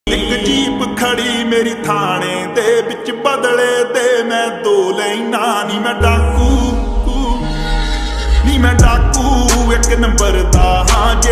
एक जीप खड़ी मेरी थाने दे विच बदले दे मैं दो लैना नी मैं डाकू एक नंबर दा हाँ